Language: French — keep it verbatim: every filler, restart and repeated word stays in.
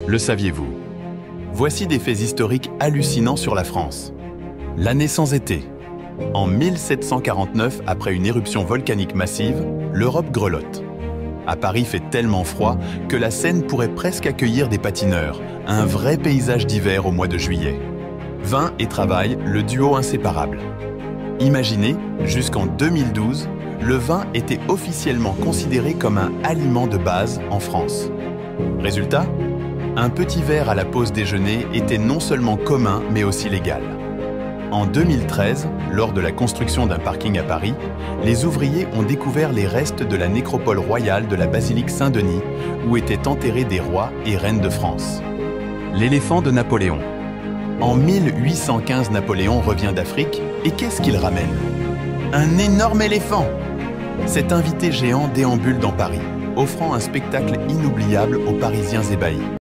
Le saviez-vous? Voici des faits historiques hallucinants sur la France. L'année sans été. En mille sept cent quarante-neuf, après une éruption volcanique massive, l'Europe grelotte. À Paris fait tellement froid que la Seine pourrait presque accueillir des patineurs, un vrai paysage d'hiver au mois de juillet. Vin et travail, le duo inséparable. Imaginez, jusqu'en deux mille douze, le vin était officiellement considéré comme un aliment de base en France. Résultat, un petit verre à la pause déjeuner était non seulement commun mais aussi légal. En deux mille treize, lors de la construction d'un parking à Paris, les ouvriers ont découvert les restes de la nécropole royale de la basilique Saint-Denis, où étaient enterrés des rois et reines de France. L'éléphant de Napoléon. En mille huit cent quinze, Napoléon revient d'Afrique, et qu'est-ce qu'il ramène? Un énorme éléphant! Cet invité géant déambule dans Paris, offrant un spectacle inoubliable aux Parisiens ébahis.